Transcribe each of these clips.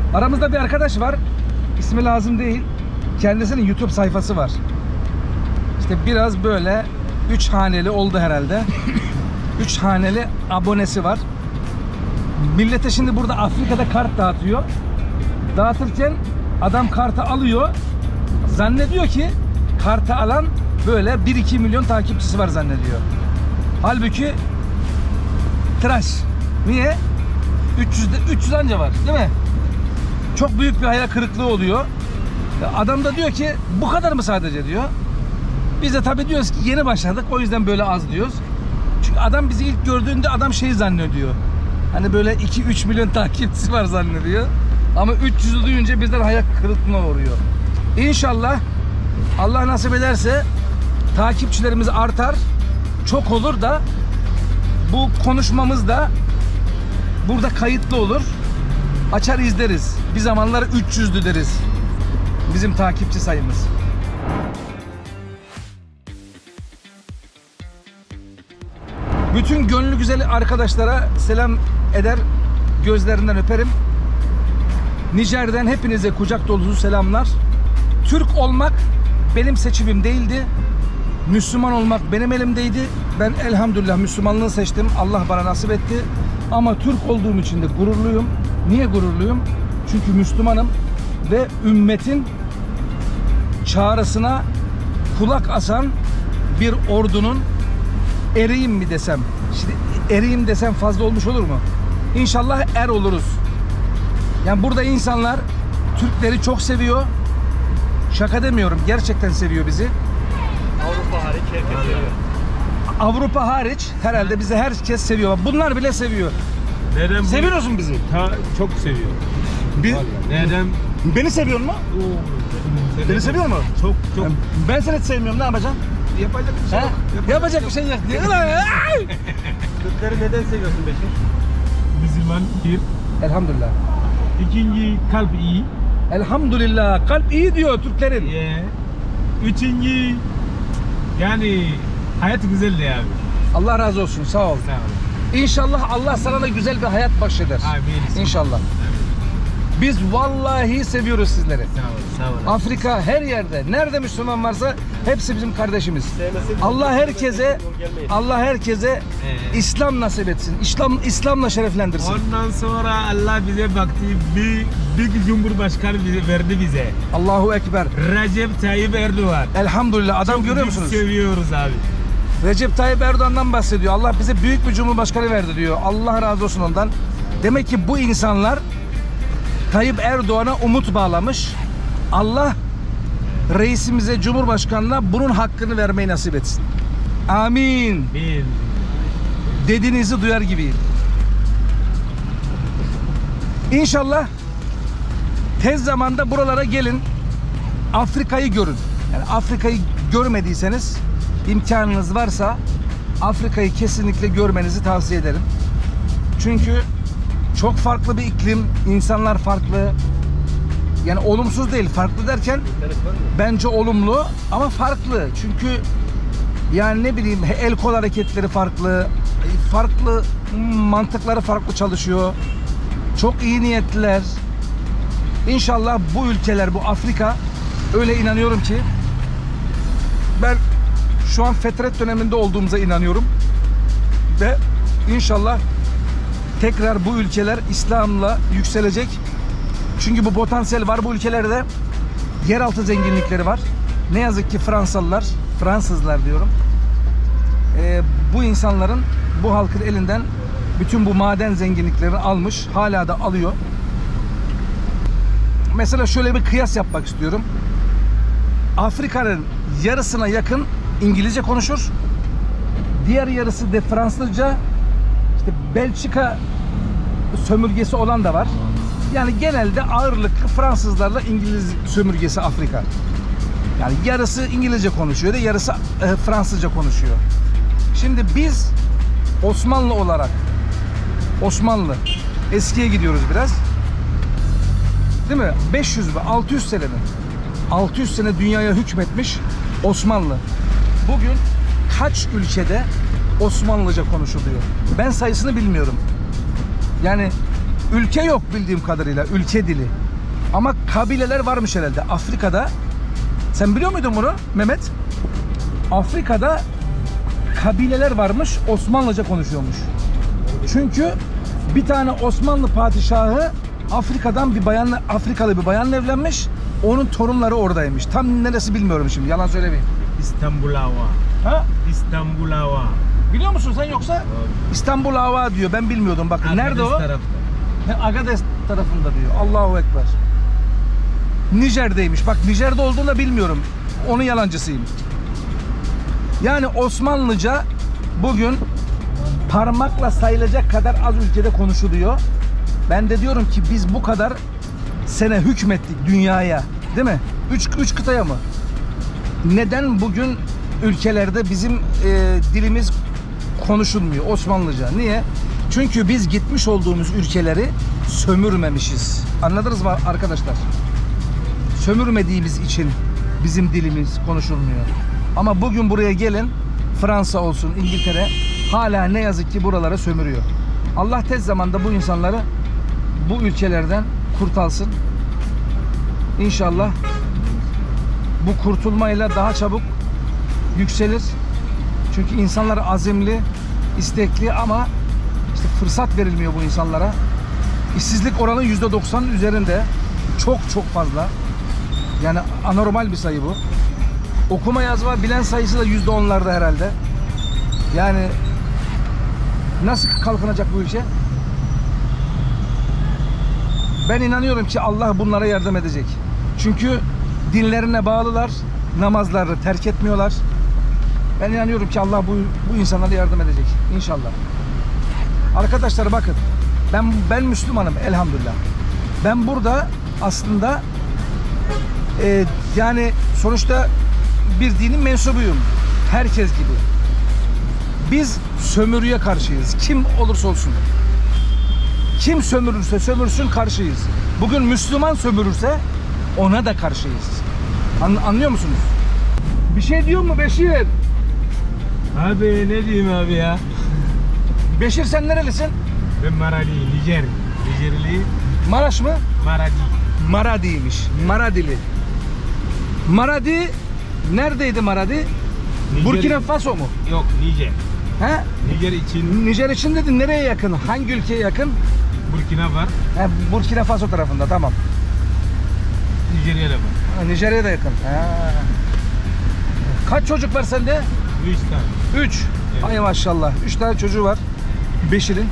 Aramızda bir arkadaş var. İsmi lazım değil. Kendisinin YouTube sayfası var. İşte biraz böyle 3 haneli oldu herhalde. 3 haneli abonesi var. Millete şimdi burada Afrika'da kart dağıtıyor. Dağıtırken adam kartı alıyor. Zannediyor ki kartı alan böyle 1-2 milyon takipçisi var zannediyor. Halbuki tıraş. Niye? 300 anca var, değil mi? Çok büyük bir hayal kırıklığı oluyor. Adam da diyor ki bu kadar mı sadece diyor. Biz de tabii diyoruz ki yeni başladık, o yüzden böyle az diyoruz. Çünkü adam bizi ilk gördüğünde adam şey zannediyor. Hani böyle 2-3 milyon takipçisi var zannediyor. Ama 300'ü duyunca bizden hayal kırıklığına uğruyor. İnşallah Allah nasip ederse takipçilerimiz artar. Çok olur da bu konuşmamız da burada kayıtlı olur. Açar izleriz. Bir zamanlar 300'dü deriz bizim takipçi sayımız. Bütün gönlü güzel arkadaşlara selam eder, gözlerinden öperim. Nijer'den hepinize kucak dolusu selamlar. Türk olmak benim seçimim değildi. Müslüman olmak benim elimdeydi. Ben elhamdülillah Müslümanlığı seçtim. Allah bana nasip etti. Ama Türk olduğum için de gururluyum. Niye gururluyum? Çünkü Müslümanım ve ümmetin çağrısına kulak asan bir ordunun eriyim mi desem. Şimdi eriyim desem fazla olmuş olur mu? İnşallah er oluruz. Yani burada insanlar Türkleri çok seviyor. Şaka demiyorum. Gerçekten seviyor bizi. Avrupa hariç herkes seviyor. Avrupa hariç herhalde bizi herkes seviyor. Bunlar bile seviyor. Neden? Seviyor musun bizi? Çok seviyor. Bir, Neden? beni seviyor mu? Beni seviyor mu? Çok. Yani ben seni hiç sevmiyorum. Ne yapacağım? Yapacak bir şey yok. Yapacak bir şey yok. Türkleri neden seviyorsun Beşir? Müslüman bir. Elhamdülillah. İkinci kalp iyi. Elhamdülillah. Kalp iyi diyor Türklerin. Üçüncü yani hayat güzeldi abi. Allah razı olsun. Sağ ol. Sağ ol. İnşallah Allah sana da güzel bir hayat bahşeder. Amin. İnşallah. Biz vallahi seviyoruz sizleri. Sağ ol. Afrika her yerde, nerede Müslüman varsa hepsi bizim kardeşimiz. Allah herkese İslam nasip etsin. İslam'la şereflendirsin. Ondan sonra Allah bize baktı, bir cumhurbaşkanı verdi bize. Allahu Ekber. Recep Tayyip Erdoğan. Elhamdülillah. Adam görüyor musunuz? Seviyoruz abi. Recep Tayyip Erdoğan'dan bahsediyor. Allah bize büyük bir cumhurbaşkanı verdi diyor. Allah razı olsun ondan. Demek ki bu insanlar Tayyip Erdoğan'a umut bağlamış. Allah reisimize, cumhurbaşkanına bunun hakkını vermeyi nasip etsin. Amin. Dediğinizi duyar gibiyim. İnşallah tez zamanda buralara gelin. Afrika'yı görün. Yani Afrika'yı görmediyseniz, imkanınız varsa Afrika'yı kesinlikle görmenizi tavsiye ederim. Çünkü çok farklı bir iklim, insanlar farklı. Yani olumsuz değil, farklı derken bence olumlu ama farklı. Çünkü yani ne bileyim el kol hareketleri farklı, farklı mantıkları farklı çalışıyor. Çok iyi niyetliler. İnşallah bu ülkeler, bu Afrika, öyle inanıyorum ki ben şu an fetret döneminde olduğumuza inanıyorum. Ve inşallah tekrar bu ülkeler İslam'la yükselecek. Çünkü bu potansiyel var bu ülkelerde. Yeraltı zenginlikleri var. Ne yazık ki Fransızlar diyorum. Bu insanların, bu halkın elinden bütün bu maden zenginliklerini almış. Hala da alıyor. Mesela şöyle bir kıyas yapmak istiyorum. Afrika'nın yarısına yakın İngilizce konuşur. Diğer yarısı de Fransızca. İşte Belçika sömürgesi olan da var. Yani genelde ağırlıklı Fransızlarla İngiliz sömürgesi Afrika. Yani yarısı İngilizce konuşuyor da yarısı Fransızca konuşuyor. Şimdi biz Osmanlı olarak, Osmanlı eskiye gidiyoruz biraz. Değil mi? 500 ve 600 sene mi? 600 sene dünyaya hükmetmiş Osmanlı. Bugün kaç ülkede Osmanlıca konuşuluyor? Ben sayısını bilmiyorum. Yani ülke yok bildiğim kadarıyla, ülke dili. Ama kabileler varmış herhalde Afrika'da. Sen biliyor muydun bunu Mehmet? Afrika'da kabileler varmış, Osmanlıca konuşuyormuş. Çünkü bir tane Osmanlı padişahı Afrika'dan bir bayanla, Afrikalı bir bayanla evlenmiş. Onun torunları oradaymış. Tam neresi bilmiyorum şimdi. Yalan söylemeyeyim. İstanbul Hava. Ha? İstanbul Hava. Biliyor musun sen yoksa? İstanbul Hava diyor. Ben bilmiyordum. Bakın nerede o? Tarafta. Agades tarafında diyor. Allahu Ekber. Nijer'deymiş. Bak Nijer'de olduğunu da bilmiyorum. Onun yalancısıyım. Yani Osmanlıca bugün parmakla sayılacak kadar az ülkede konuşuluyor. Ben de diyorum ki biz bu kadar sene hükmettik dünyaya. Değil mi? Üç kıtaya mı? Neden bugün ülkelerde bizim dilimiz konuşulmuyor Osmanlıca? Niye? Çünkü biz gitmiş olduğumuz ülkeleri sömürmemişiz. Anladınız mı arkadaşlar? Sömürmediğimiz için bizim dilimiz konuşulmuyor. Ama bugün buraya gelin, Fransa olsun, İngiltere hala ne yazık ki buralara sömürüyor. Allah tez zamanda bu insanları bu ülkelerden kurtarsın. İnşallah bu kurtulmayla daha çabuk yükselir. Çünkü insanlar azimli, istekli ama işte fırsat verilmiyor bu insanlara. İşsizlik oranı %90'ın üzerinde. Çok fazla. Yani anormal bir sayı bu. Okuma yazma bilen sayısı da %10'larda herhalde. Yani nasıl kalkınacak bu ülke? Ben inanıyorum ki Allah bunlara yardım edecek. Çünkü dinlerine bağlılar, namazlarını terk etmiyorlar. Ben inanıyorum ki Allah bu insanlara yardım edecek İnşallah. Arkadaşlar bakın, ben Müslümanım elhamdülillah. Ben burada aslında yani sonuçta bir dinin mensubuyum. Herkes gibi. Biz sömürüye karşıyız. Kim olursa olsun. Kim sömürürse sömürsün karşıyız. Bugün Müslüman sömürürse ona da karşıyız. Anlıyor musunuz? Bir şey diyor mu Beşir? Abi ne diyeyim abi ya? Beşir sen nerelisin? Ben Maradi, Nijer. Nijerli. Maraş mı? Maradi. Maradi'ymiş. Maradili. Maradi neredeydi Maradi? Nijer. Burkina Faso mu? Yok, Nijer. He? Nijer için Nijer için dedin, nereye yakın? Hangi ülkeye yakın? Burkina var. He, Burkina Faso tarafında, tamam. Nijerya'da var. Ha, Nijerya'ya da yakın. Ha. Kaç çocuk var sende? 3 tane. 3. Evet. Ay maşallah. 3 tane çocuğu var. Beşir'in.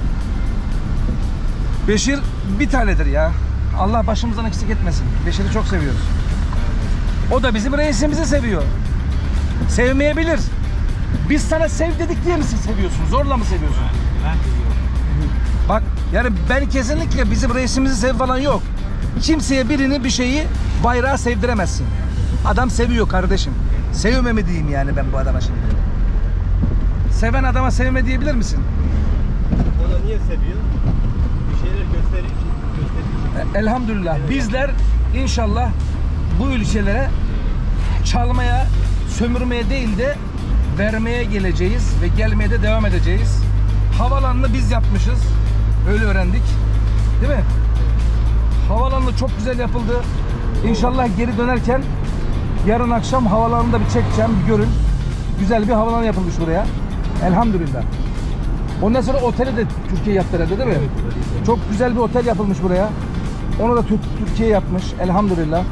Beşir bir tanedir ya. Allah başımızdan eksik etmesin. Beşir'i çok seviyoruz. O da bizim reisimizi seviyor. Sevmeyebilir. Biz sana sev dedik diye mi seviyorsun? Zorla mı seviyorsun? Ben seviyorum. Bak yani ben kesinlikle bizim reisimizi sev falan yok. Kimseye birini bir şeyi bayrağı sevdiremezsin. Adam seviyor kardeşim. Sevme mi diyeyim yani ben bu adama şimdi? Seven adama sevme diyebilir misin? O da niye seviyor? Bir şeyler gösterir için. Elhamdülillah. Bizler inşallah bu ülkelere çalmaya, sömürmeye değil de vermeye geleceğiz ve gelmeye de devam edeceğiz. Havalanını biz yapmışız. Öyle öğrendik. Değil mi? Havalanı çok güzel yapıldı. İnşallah geri dönerken yarın akşam havalanını da bir çekeceğim, bir görün. Güzel bir havalanı yapılmış buraya. Elhamdülillah. Ondan sonra oteli de Türkiye yaptı herhalde değil mi? Evet. Çok güzel bir otel yapılmış buraya. Onu da Türkiye yapmış. Elhamdülillah.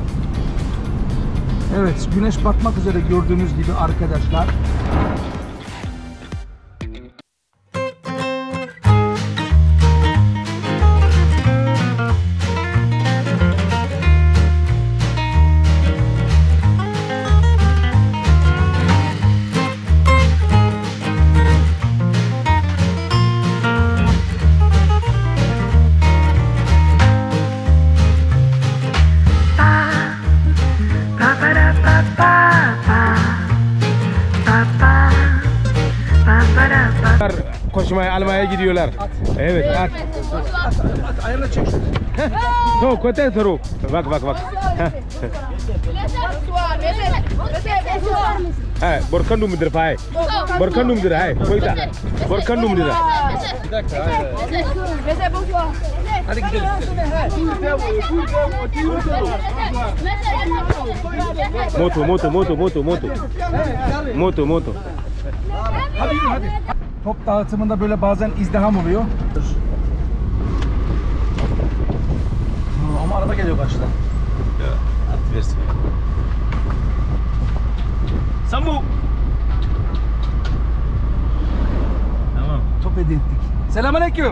Evet, güneş batmak üzere gördüğünüz gibi arkadaşlar. Ba ba da ba ba ba ba ba. yarışmaya almaya gidiyorlar. Evet at. At ayağına çek şöyle. No, kote throw. Bak bak bak. He, borkandu mudur pay. Borkandu mudur hay. Koyta. Borkandu mudur. Bir dakika. Hadi gidelim. Moto moto moto moto moto. Moto moto. Hadi yürü hadi. Top dağıtımında böyle bazen izdiham oluyor. Ama araba geliyor karşıdan. At versin. Sambu. Tamam. Top hediye ettik. Selamünaleyküm.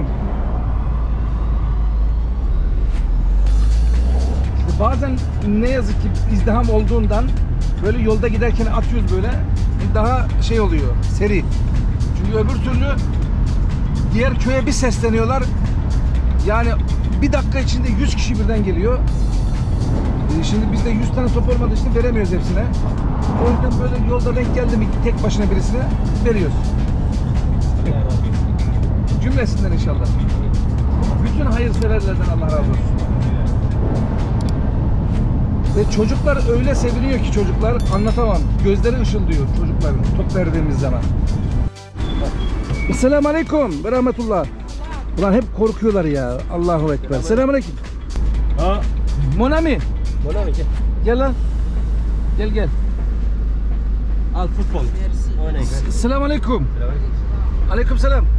İşte bazen ne yazık ki izdiham olduğundan böyle yolda giderken atıyoruz böyle. Daha şey oluyor, seri. Çünkü öbür türlü diğer köye bir sesleniyorlar. Yani bir dakika içinde 100 kişi birden geliyor. Şimdi bizde 100 tane top olmadığı için veremiyoruz hepsine. O yüzden böyle yolda denk geldi mi tek başına birisine veriyoruz. Cümlesinden inşallah. Bütün hayırseverlerden Allah razı olsun. Ve çocuklar öyle seviniyor ki çocuklar anlatamam. Gözleri ışıldıyor çocukların top verdiğimiz zaman. Esselamu Aleyküm ve Rahmetullah. Ulan hep korkuyorlar ya. Allahu Ekber. Selamun Aleyküm. Ha. Monami. Bana mı gel? Gel lan. Gel gel. Al futbol. Oynayın. Selamun Aleyküm. Aleyküm selam.